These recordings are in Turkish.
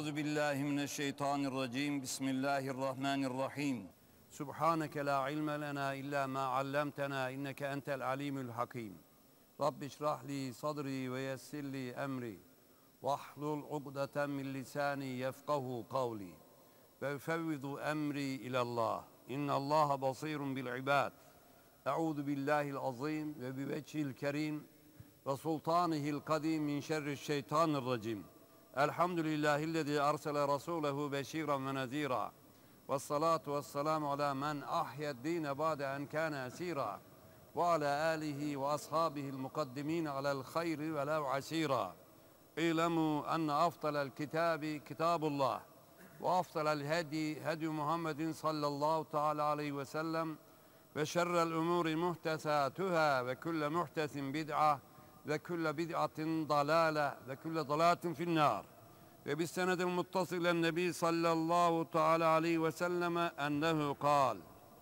Euzu billahi mineşşeytanirracim. Bismillahirrahmanirrahim. Subhaneke la ilme lena illa ma allamtena inneke entel alimul hakim. Rabbi şrah li sadri ve yessir li emri. Vahlul ugdeten min lisani yefkahu kavli. Ve ufevvidu emri ilallah. İnnallaha basirun bil ibad. Euzu billahil azim ve bi vecihil kerim ve sultanihil kadim min şerri'ş-şeytanirracim. Elhamdülillahillezî arsele rasûlehu beşîran ve nezîrâ. Vessalâtu vesselâmu alâ men ahyed-dîne ba'de en kâne esîrâ. Ve alâ âlihi ve ashâbihil mukaddimîn alel hayri ve lev asîrâ. İlemû enne afdalel kitâbi kitâbullah. Ve afdalel hedi hedi Muhammedin sallallahu teâlâ aleyhi ve sellem. Ve şerrel umûri muhtesâtuhâ ve külle muhtesin bid'a. Ve külle bid'atin dalâle ve külle dalâtin finnâr. Ve bis senedil muttasilen nebi sallallahu teâlâ aleyhi ve selleme ennehu kâl.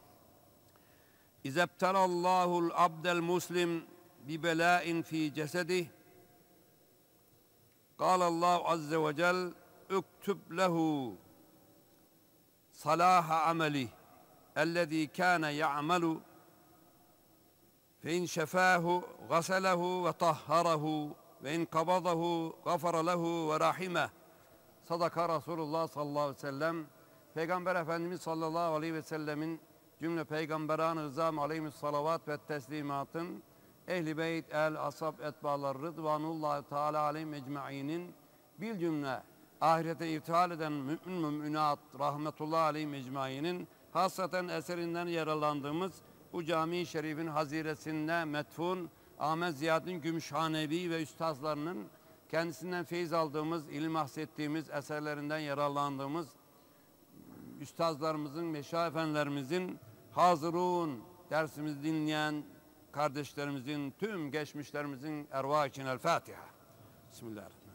İzebtelallâhul abdel muslim bi belâin fi cesedih. Kâlallahu azze ve cel üktüb lehu salâha amelih ellezî kâne ya'melu فإن شفاه غسله وطهره وإن قبضه غفر له ورحمه. Sadaka Resulullah sallallahu aleyhi ve sellem. Peygamber Efendimiz sallallahu aleyhi ve sellemin cümle peygamberan-ı rızam aleyhissalavat ve teslimatın ehli beyt, el, ashab, etbalar rıdvanullahi teala aleyhim ecmaînin bil cümle ahirete irtihal eden mümin müminat rahmetullahi aleyhim ecmaînin hasaten eserinden yararlandığımız bu cami-i şerifin haziresinde metfun Ahmet Ziyaddin Gümüşhanevi ve üstazlarının kendisinden feyiz aldığımız, ilim ahsettiğimiz eserlerinden yararlandığımız üstazlarımızın, meşayih efendilerimizin, hazırun dersimizi dinleyen kardeşlerimizin, tüm geçmişlerimizin ervah için El Fatiha. Bismillahirrahmanirrahim.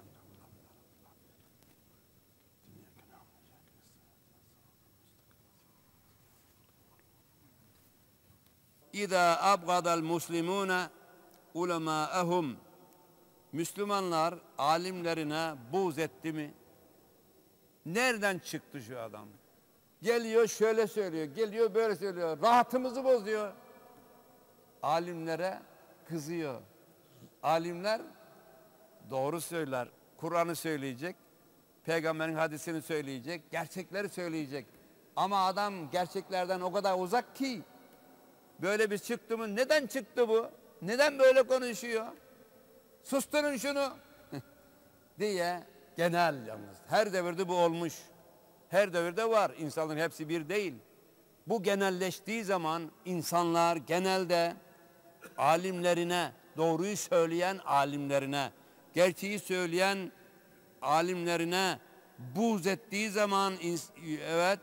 İza abgadal muslimune ulemâehum. Müslümanlar alimlerine buğz etti mi? Nereden çıktı şu adam? Geliyor şöyle söylüyor, geliyor böyle söylüyor. Rahatımızı bozuyor. Alimlere kızıyor. Alimler doğru söyler. Kur'an'ı söyleyecek, peygamberin hadisini söyleyecek, gerçekleri söyleyecek. Ama adam gerçeklerden o kadar uzak ki böyle bir çıktı mı? Neden çıktı bu? Neden böyle konuşuyor? Susturun şunu diye genel yalnız. Her devirde bu olmuş. Her devirde var. İnsanların hepsi bir değil. Bu genelleştiği zaman insanlar genelde alimlerine, doğruyu söyleyen alimlerine, gerçeği söyleyen alimlerine buğz ettiği zaman evet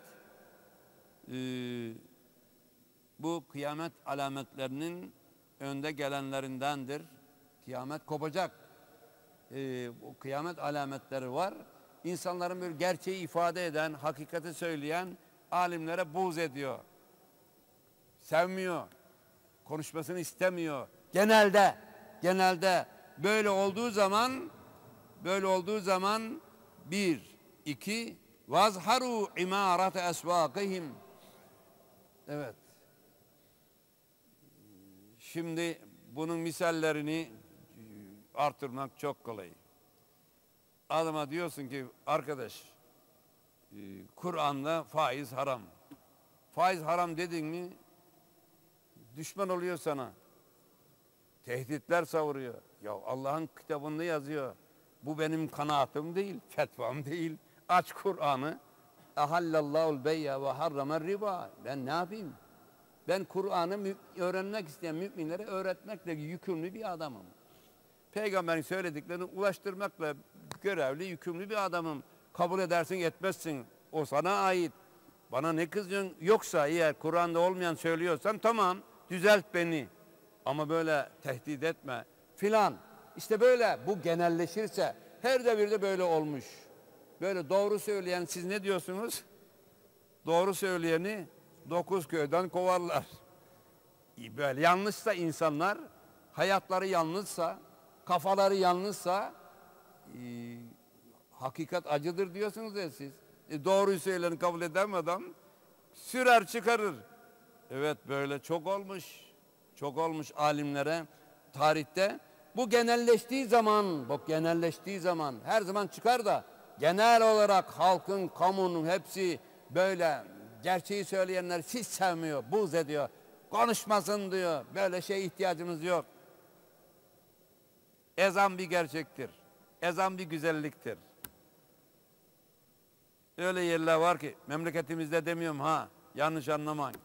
bu kıyamet alametlerinin önde gelenlerindendir. Kıyamet kopacak. Bu kıyamet alametleri var. İnsanların bir gerçeği ifade eden, hakikati söyleyen alimlere buğz ediyor. Sevmiyor. Konuşmasını istemiyor. Genelde böyle olduğu zaman bir, iki vazharu imarate esvâkihim. Evet. Şimdi bunun misallerini artırmak çok kolay. Adama diyorsun ki arkadaş Kur'an'da faiz haram. Faiz haram dedin mi düşman oluyor sana. Tehditler savuruyor. Ya Allah'ın kitabında yazıyor. Bu benim kanaatim değil, fetvam değil. Aç Kur'an'ı. Ahallallahul beyye ve harramer riba. Ben ne yapayım? Ben Kur'an'ı öğrenmek isteyen müminlere öğretmekle yükümlü bir adamım. Peygamberin söylediklerini ulaştırmakla görevli, yükümlü bir adamım. Kabul edersin, etmezsin. O sana ait. Bana ne kızıyorsun? Yoksa eğer Kur'an'da olmayan söylüyorsan tamam, düzelt beni. Ama böyle tehdit etme filan. İşte böyle bu genelleşirse her devirde böyle olmuş. Böyle doğru söyleyen siz ne diyorsunuz? Doğru söyleyeni 9 köyden kovarlar. Böyle yanlışsa insanlar, hayatları yanlışsa, kafaları yanlışsa Hakikat acıdır diyorsunuz ya siz. Doğruyu söyleni kabul eden adam sürer çıkarır. Evet, böyle çok olmuş. Çok olmuş alimlere tarihte. Bu genelleştiği zaman her zaman çıkar da genel olarak halkın, kamunun hepsi böyle gerçeği söyleyenler hiç sevmiyor, buğz ediyor. Konuşmasın diyor. Böyle şey ihtiyacımız yok. Ezan bir gerçektir. Ezan bir güzelliktir. Öyle yerler var ki memleketimizde demiyorum ha, yanlış anlamayın.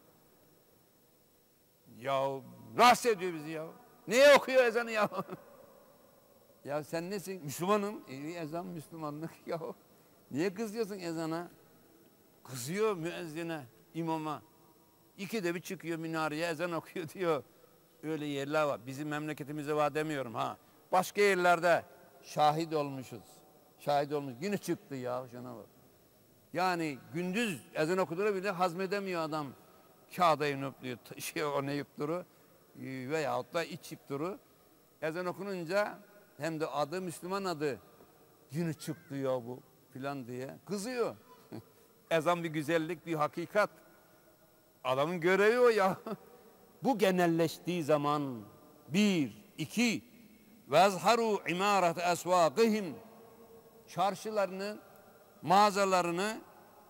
Ya rahatsız ediyor bizi ya. Niye okuyor ezanı ya? Ya sen nesin? Müslümanım. Ezan Müslümanlık ya. Niye kızıyorsun ezana? Kızıyor müezzine, imama. İkide bir çıkıyor minareye ezan okuyor diyor. Öyle yerler var. Bizim memleketimizde var demiyorum ha. Başka yerlerde şahit olmuşuz. Şahit olmuş. Yine çıktı ya şuna bak. Yani gündüz ezan okuduğunu bile hazmedemiyor adam. Kağıda yupluyor, o ne yupturu veyahut da iç yupturu. Ezan okununca hem de adı Müslüman adı. Yine çıktı ya bu filan diye. Kızıyor. Ezan bir güzellik, bir hakikat. Adamın görevi o ya. Bu genelleştiği zaman bir, iki vezharu imaret esvâkihim, çarşılarını, mağazalarını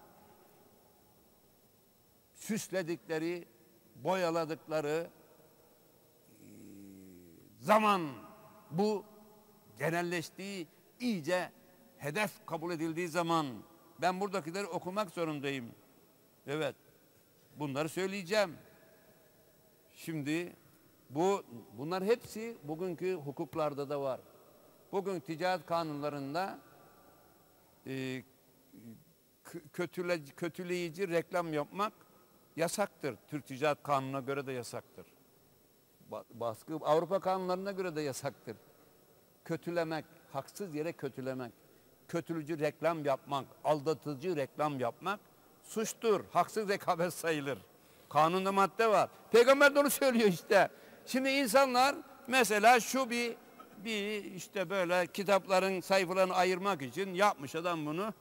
süsledikleri, boyaladıkları zaman, bu genelleştiği, iyice hedef kabul edildiği zaman ben buradakileri okumak zorundayım. Evet, bunları söyleyeceğim. Şimdi bunlar hepsi bugünkü hukuklarda da var. Bugün ticaret kanunlarında kötüleyici reklam yapmak yasaktır. Türk Ticaret Kanunu'na göre de yasaktır. Baskı Avrupa kanunlarına göre de yasaktır. Kötülemek, haksız yere kötülemek, kötülücü reklam yapmak, aldatıcı reklam yapmak suçtur. Haksız rekabet sayılır. Kanunda madde var. Peygamber de onu söylüyor işte. Şimdi insanlar mesela şu bir işte böyle kitapların sayfalarını ayırmak için yapmış adam bunu.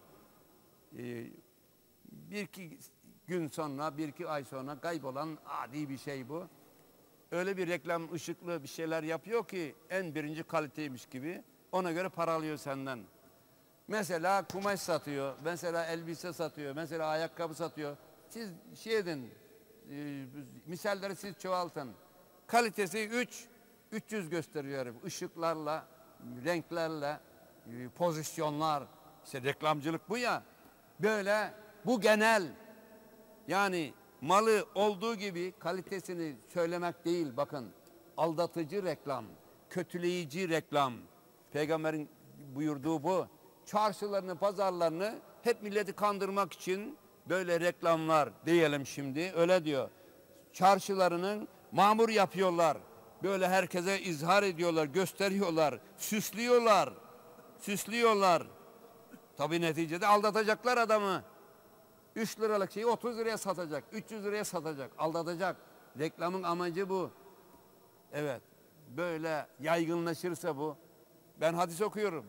Bir iki gün sonra, bir iki ay sonra kaybolan adi bir şey bu. Öyle bir reklam ışıklı bir şeyler yapıyor ki en birinci kaliteymiş gibi. Ona göre para alıyor senden. Mesela kumaş satıyor, mesela elbise satıyor, mesela ayakkabı satıyor. Siz misalleri siz çoğaltın. Kalitesi 300 gösteriyor. Işıklarla, renklerle, pozisyonlar. İşte reklamcılık bu ya. Böyle bu genel. Yani malı olduğu gibi kalitesini söylemek değil bakın. Aldatıcı reklam, kötüleyici reklam. Peygamberin buyurduğu bu. Çarşılarını, pazarlarını hep milleti kandırmak için böyle reklamlar diyelim şimdi. Öyle diyor. Çarşılarının mamur yapıyorlar. Böyle herkese izhar ediyorlar, gösteriyorlar, süslüyorlar. Süslüyorlar. Tabii neticede aldatacaklar adamı. 3 liralık şeyi 30 liraya satacak, 300 liraya satacak, aldatacak. Reklamın amacı bu. Evet, böyle yaygınlaşırsa bu. Ben hadis okuyorum.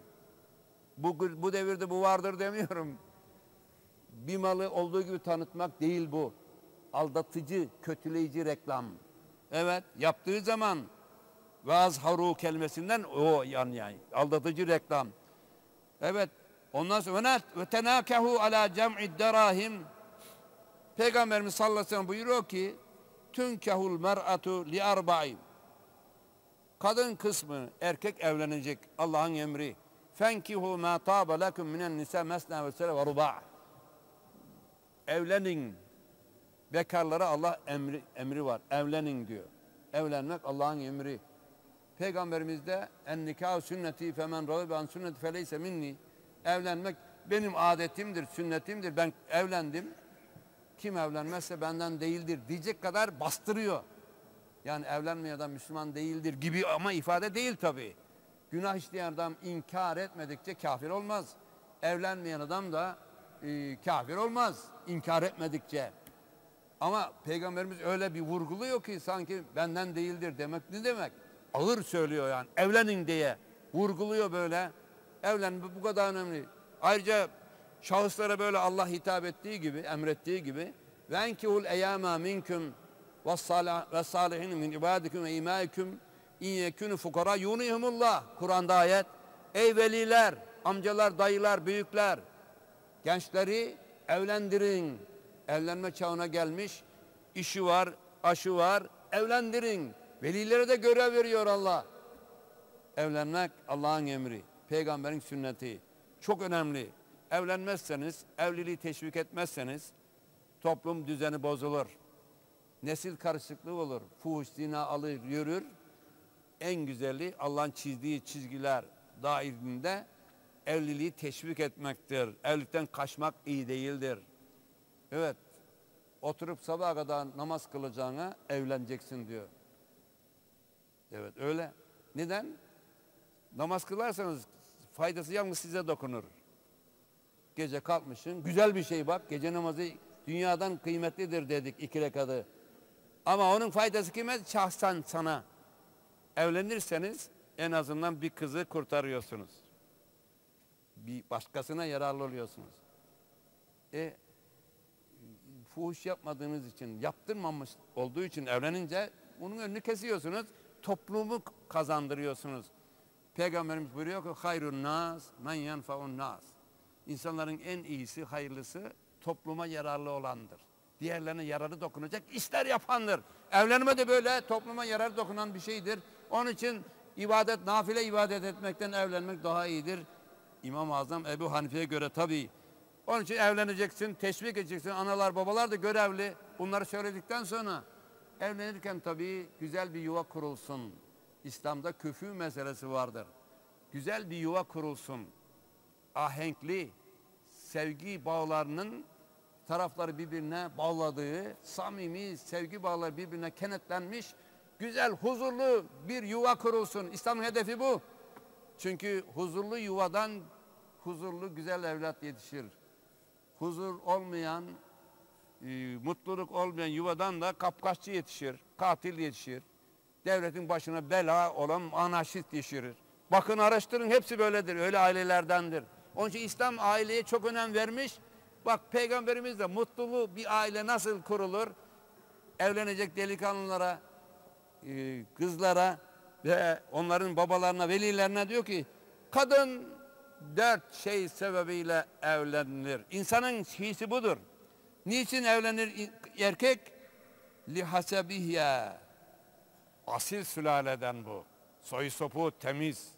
Bu devirde bu vardır demiyorum. Bir malı olduğu gibi tanıtmak değil bu. Aldatıcı, kötüleyici reklam. Evet, yaptığı zaman vazharu kelimesinden o yani aldatıcı reklam. Evet, ondan sonra ve tenakahu ala cem'i derahim. Peygamberimiz sallallahu aleyhi ve sellem buyuruyor ki tünkehul mer'atu li arba'in. Kadın kısmı erkek evlenecek Allah'ın emri. Fenkihu ma taba lekum minen nisa mesna ve sele ve ruba'. Evlenin. Bekarlara Allah emri var. Evlenin diyor. Evlenmek Allah'ın emri. Peygamberimiz de en nikah sünneti femen râgibe an sünneti feleyse minni. Evlenmek benim adetimdir, sünnetimdir. Ben evlendim. Kim evlenmezse benden değildir diyecek kadar bastırıyor. Yani evlenmeyen adam Müslüman değildir gibi ama ifade değil tabii. Günah işleyen adam inkar etmedikçe kafir olmaz. Evlenmeyen adam da kafir olmaz inkar etmedikçe. Ama Peygamberimiz öyle bir vurguluyor ki sanki benden değildir demek ne demek? Ağır söylüyor yani evlenin diye vurguluyor böyle. Evlenme bu kadar önemli. Ayrıca şahıslara böyle Allah hitap ettiği gibi, emrettiği gibi ve enkihul eyyâmâ minkum ve salihin min ibadikum ve imâikum in yekûnü fukara yûnihumullah. Kur'an'da ayet. Ey veliler, amcalar, dayılar, büyükler, gençleri evlendirin. Evlenme çağına gelmiş, işi var, aşı var, evlendirin. Velilere de görev veriyor Allah. Evlenmek Allah'ın emri, peygamberin sünneti. Çok önemli. Evlenmezseniz, evliliği teşvik etmezseniz toplum düzeni bozulur. Nesil karışıklığı olur. Fuhuş, zina alır, yürür. En güzeli Allah'ın çizdiği çizgiler dahilinde evliliği teşvik etmektir. Evlilikten kaçmak iyi değildir. Evet, oturup sabaha kadar namaz kılacağına evleneceksin diyor. Evet, öyle. Neden? Namaz kılarsanız faydası yalnız size dokunur. Gece kalkmışsın, güzel bir şey bak, gece namazı dünyadan kıymetlidir dedik 2 rekatı. Ama onun faydası kime? Şahsen sana. Evlenirseniz en azından bir kızı kurtarıyorsunuz. Bir başkasına yararlı oluyorsunuz. Fuhuş yapmadığınız için, yaptırmamış olduğu için evlenince bunun önünü kesiyorsunuz. Toplumu kazandırıyorsunuz. Peygamberimiz buyuruyor ki hayrun nas men yenfaun nas. İnsanların en iyisi, hayırlısı topluma yararlı olandır. Diğerlerine yararı dokunacak işler yapandır. Evlenme de böyle topluma yararı dokunan bir şeydir. Onun için ibadet, nafile ibadet etmekten evlenmek daha iyidir. İmam-ı Azam Ebu Hanife'ye göre tabii. Onun için evleneceksin, teşvik edeceksin. Analar, babalar da görevli. Bunları söyledikten sonra evlenirken tabii güzel bir yuva kurulsun. İslam'da küfü meselesi vardır. Güzel bir yuva kurulsun. Ahenkli, sevgi bağlarının tarafları birbirine bağladığı, samimi sevgi bağları birbirine kenetlenmiş, güzel, huzurlu bir yuva kurulsun. İslam'ın hedefi bu. Çünkü huzurlu yuvadan huzurlu, güzel evlat yetişir. Huzur olmayan, mutluluk olmayan yuvadan da kapkaççı yetişir, katil yetişir. Devletin başına bela olan anarşist yetişir. Bakın araştırın, hepsi böyledir, öyle ailelerdendir. Onun için İslam aileye çok önem vermiş. Bak Peygamberimiz de mutluluğu bir aile nasıl kurulur? Evlenecek delikanlılara, kızlara ve onların babalarına, velilerine diyor ki kadın 4 şey sebebiyle evlenilir. İnsanın şeysi budur. Niçin evlenir erkek? Lihasebihya. Asil sülaleden bu. Soyu sopu temiz.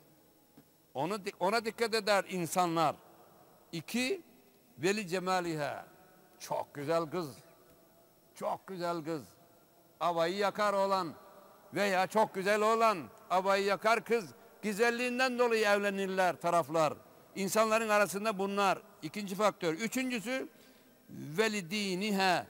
Ona dikkat eder insanlar. 2, veli cemaliha. Çok güzel kız. Çok güzel kız. Havayı yakar olan veya çok güzel olan havayı yakar kız. Güzelliğinden dolayı evlenirler taraflar. İnsanların arasında bunlar. 2. faktör. 3.'sü veli diniha.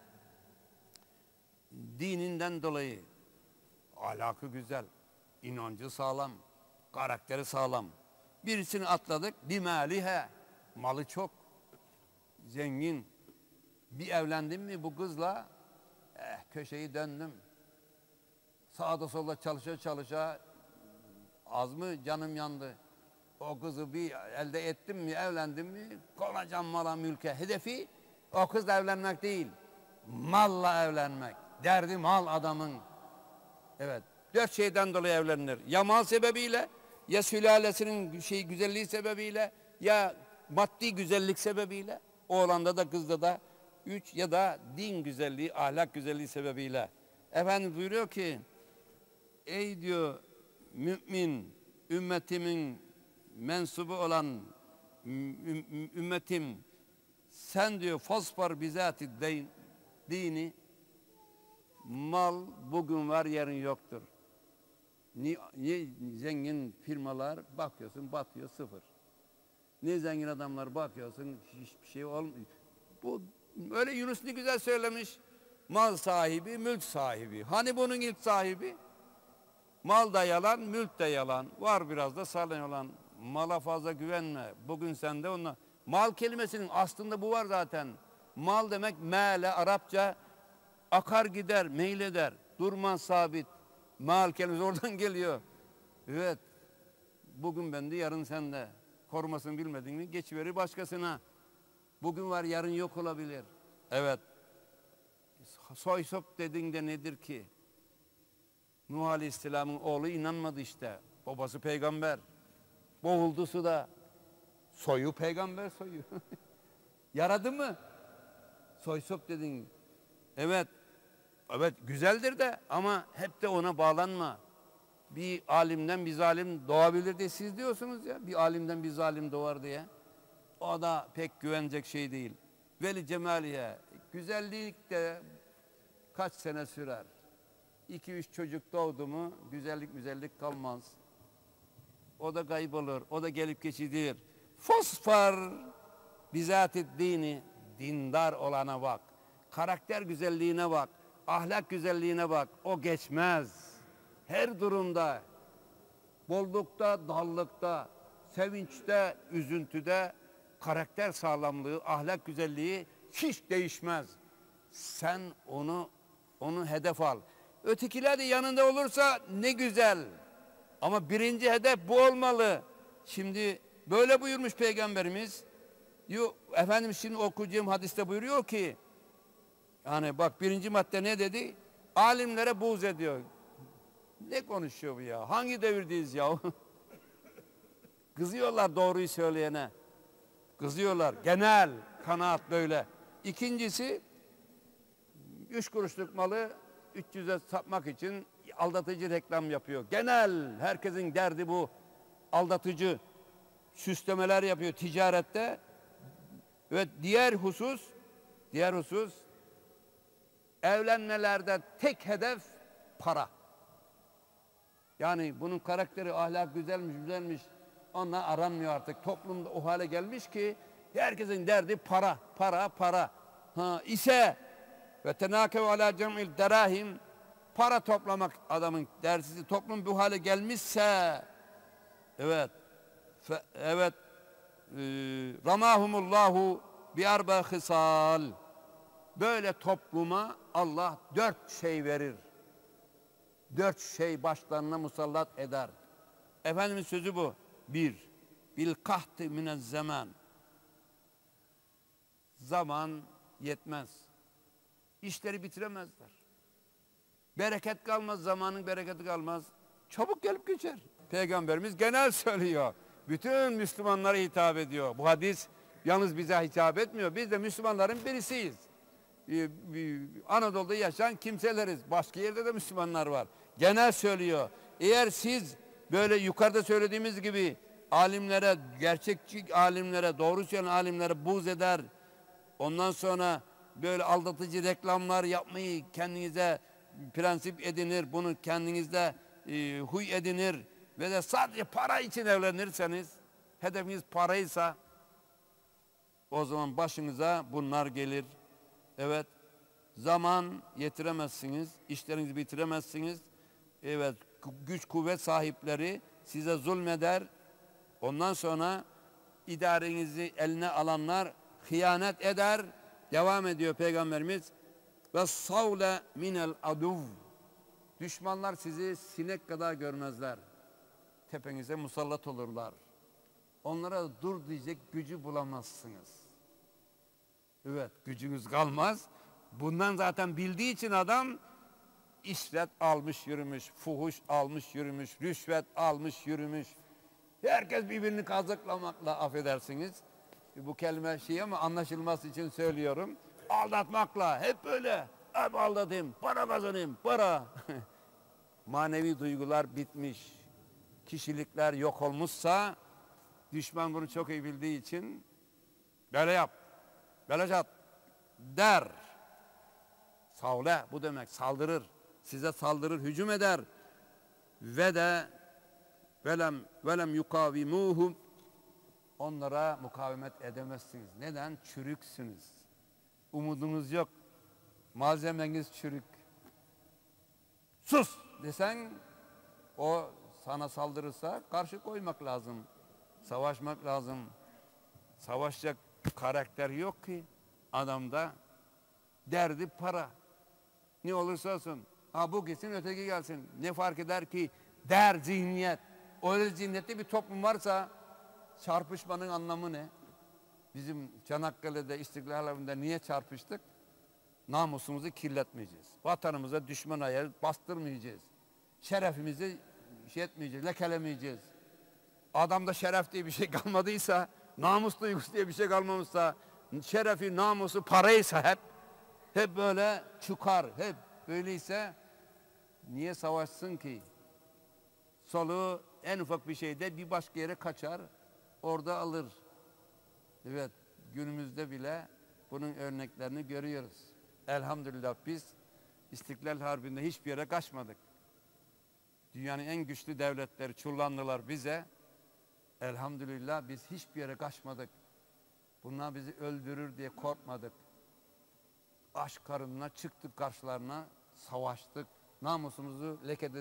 Dininden dolayı. Ahlakı güzel. İnancı sağlam. Karakteri sağlam. Birisini atladık. Bimaliha. Malı çok. Zengin. Bir evlendim mi bu kızla köşeyi döndüm. Sağda solda çalışa az mı canım yandı. O kızı bir elde ettim mi, evlendim mi konacağım mala mülke. Hedefi o kızla evlenmek değil. Malla evlenmek. Derdi mal adamın. Evet. 4 şeyden dolayı evlenir. Ya mal sebebiyle, ya sülalesinin güzelliği sebebiyle, ya maddi güzellik sebebiyle. Oğlanda da kızda da 3 ya da din güzelliği, ahlak güzelliği sebebiyle. Efendim buyuruyor ki ey diyor mümin ümmetimin mensubu olan ümmetim sen diyor fosfor bizati dini mal bugün var yarın yoktur. Niye zengin firmalar bakıyorsun batıyor sıfır. Ne zengin adamlar bakıyorsun hiçbir şey olmuyor. Bu öyle Yunus ne güzel söylemiş. Mal sahibi, mülk sahibi. Hani bunun ilk sahibi? Mal da yalan, mülk de yalan. Var biraz da sağlam yalan. Mala fazla güvenme. Bugün sende onunla. Mal kelimesinin aslında bu var zaten. Mal demek mele, Arapça akar gider, meyleder. Durmaz sabit. Mal kelimesi oradan geliyor. Evet. Bugün bende, yarın sende. korumasını bilmedin mi geçiverir başkasına. Bugün var, yarın yok olabilir. Evet. Soy sop dediğinde nedir ki? Nuh Aleyhisselam'ın oğlu inanmadı işte. Babası peygamber. Boğuldu suda. Soyu peygamber soyu. Yaradı mı? Soy sop dedin. Evet. Evet güzeldir de ama hep de ona bağlanma. Bir alimden bir zalim doğabilir diye siz diyorsunuz ya. Bir alimden bir zalim doğar diye. O da pek güvenecek şey değil. Veli cemaliye. Güzellik de kaç sene sürer. 2-3 çocuk doğdu mu güzellik kalmaz. O da kaybolur. O da gelip geçidir. Fosfor bizat-ı dini, dindar olana bak. Karakter güzelliğine bak. Ahlak güzelliğine bak. O geçmez. Her durumda, bollukta, darlıkta, sevinçte, üzüntüde karakter sağlamlığı, ahlak güzelliği hiç değişmez. Sen onu hedef al. Ötekiler de yanında olursa ne güzel. Ama birinci hedef bu olmalı. Şimdi böyle buyurmuş Peygamberimiz. Efendimiz şimdi okuyacağım hadiste buyuruyor ki, yani bak birinci madde ne dedi? Alimlere buğz ediyor. Ne konuşuyor bu ya? Hangi devirdeyiz ya? Kızıyorlar doğruyu söyleyene. Kızıyorlar. Genel kanaat böyle. İkincisi 3 kuruşluk malı 300'e satmak için aldatıcı reklam yapıyor. Genel herkesin derdi bu. Aldatıcı süslemeler yapıyor ticarette. Ve diğer husus evlenmelerde tek hedef para. Yani bunun karakteri, ahlak güzelmiş. Onunla aranmıyor artık. Toplumda o hale gelmiş ki herkesin derdi para. İse ve tenâkev alâ cem'il derâhim, para toplamak adamın dersiz. Toplum bu hale gelmişse evet ramahumullahu bi arba hısal, böyle topluma Allah 4 şey verir. 4 şey başlarına musallat eder. Efendimiz sözü bu. 1. Bil kahti minez zaman. Zaman yetmez. İşleri bitiremezler. Bereket kalmaz, zamanın bereketi kalmaz. Çabuk gelip geçer. Peygamberimiz genel söylüyor. Bütün Müslümanlara hitap ediyor. Bu hadis yalnız bize hitap etmiyor. Biz de Müslümanların birisiyiz. Anadolu'da yaşayan kimseleriz. Başka yerde de Müslümanlar var. Genel söylüyor. Eğer siz böyle yukarıda söylediğimiz gibi alimlere, gerçekçi alimlere, doğru söyleyen alimlere buğz eder, ondan sonra böyle aldatıcı reklamlar yapmayı kendinize prensip edinir, bunu kendinizde huy edinir ve de sadece para için evlenirseniz, hedefiniz paraysa, o zaman başınıza bunlar gelir. Evet, zaman yetiremezsiniz, işlerinizi bitiremezsiniz. Evet, güç kuvvet sahipleri size zulmeder. Ondan sonra idarenizi eline alanlar hıyanet eder. Devam ediyor Peygamberimiz. Ve savle minel aduv. Düşmanlar sizi sinek kadar görmezler. Tepenize musallat olurlar. Onlara dur diyecek gücü bulamazsınız. Evet, gücünüz kalmaz. Bundan zaten bildiği için adam işlet almış yürümüş, fuhuş almış yürümüş, rüşvet almış yürümüş. Herkes birbirini kazıklamakla, affedersiniz. Bu kelime şey ama anlaşılması için söylüyorum. Aldatmakla, hep böyle. Hep aldatayım, para kazanayım, para. Manevi duygular bitmiş. Kişilikler yok olmuşsa, düşman bunu çok iyi bildiği için böyle yap, böyle yap der. Savle bu demek, saldırır. Size saldırır, hücum eder. Ve de velem yukavimuhum, onlara mukavemet edemezsiniz. Neden? Çürüksünüz. Umudunuz yok. Malzemeniz çürük. Sus desen o sana saldırırsa karşı koymak lazım. Savaşmak lazım. Savaşacak karakter yok ki adamda. Derdi para. Ne olursa olsun. Ha bu gitsin öteki gelsin. Ne fark eder ki? Der zihniyet. Öyle zihniyetli bir toplum varsa çarpışmanın anlamı ne? Bizim Çanakkale'de, İstiklal Harbi'nde niye çarpıştık? Namusumuzu kirletmeyeceğiz. Vatanımıza düşman ayağı bastırmayacağız. Şerefimizi şey etmeyeceğiz, lekelemeyeceğiz. Adamda şeref diye bir şey kalmadıysa, namus duygusu diye bir şey kalmamışsa, şerefi, namusu, paraysa hep böyle çıkar. Hep böyleyse niye savaşsın ki? Soluğu en ufak bir şeyde bir başka yere kaçar, orada alır. Evet, günümüzde bile bunun örneklerini görüyoruz. Elhamdülillah biz İstiklal Harbi'nde hiçbir yere kaçmadık. Dünyanın en güçlü devletleri çullandılar bize. Elhamdülillah biz hiçbir yere kaçmadık. Bunlar bizi öldürür diye korkmadık. Aşk karınına çıktık karşılarına, savaştık. Namusumuzu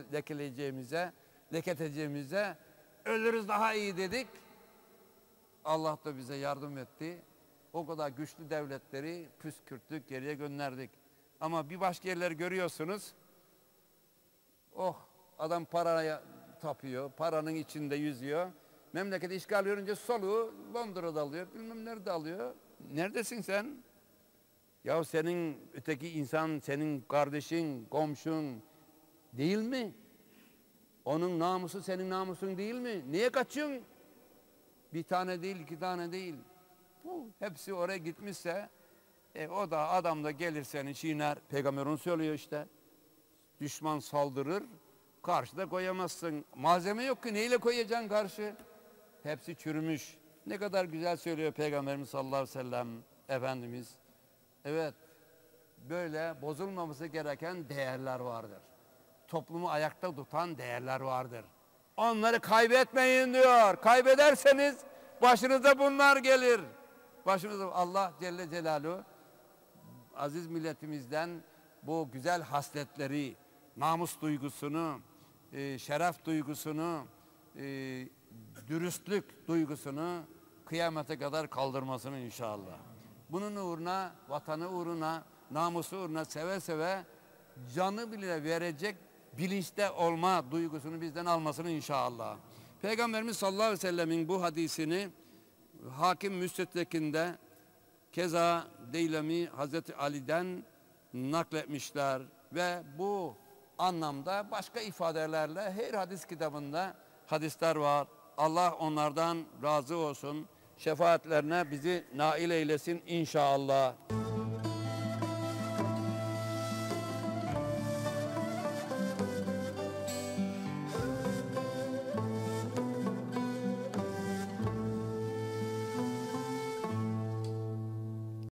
leketeceğimize ölürüz daha iyi dedik. Allah da bize yardım etti. O kadar güçlü devletleri püskürttük, geriye gönderdik. Ama bir başka yerleri görüyorsunuz. Oh, adam paraya tapıyor, paranın içinde yüzüyor. Memleketi işgal görünce soluğu Londra'da alıyor, bilmem nerede alıyor. Neredesin sen? Ya senin öteki insan, senin kardeşin, komşun değil mi? Onun namusu senin namusun değil mi? Niye kaçıyorsun? Bir tane değil, iki tane değil. Bu hepsi oraya gitmişse o da adam da gelir seni çiğner. Peygamber onu söylüyor işte. Düşman saldırır, karşıda koyamazsın. Malzeme yok ki neyle koyacaksın karşı? Hepsi çürümüş. Ne kadar güzel söylüyor Peygamberimiz sallallahu aleyhi ve sellem Efendimiz. Evet, böyle bozulmaması gereken değerler vardır. Toplumu ayakta tutan değerler vardır. Onları kaybetmeyin diyor. Kaybederseniz başınıza bunlar gelir. Başınıza Allah Celle Celaluhu aziz milletimizden bu güzel hasletleri, namus duygusunu, şeref duygusunu, dürüstlük duygusunu kıyamete kadar kaldırmasını inşallah. Bunun uğruna, vatanı uğruna, namusu uğruna seve seve canı bile verecek bilinçte olma duygusunu bizden almasını inşallah. Peygamberimiz sallallahu aleyhi ve sellemin bu hadisini Hakim Müstedrek'inde keza Deylemi Hazreti Ali'den nakletmişler ve bu anlamda başka ifadelerle her hadis kitabında hadisler var. Allah onlardan razı olsun. Şefaatlerine bizi nail eylesin inşallah.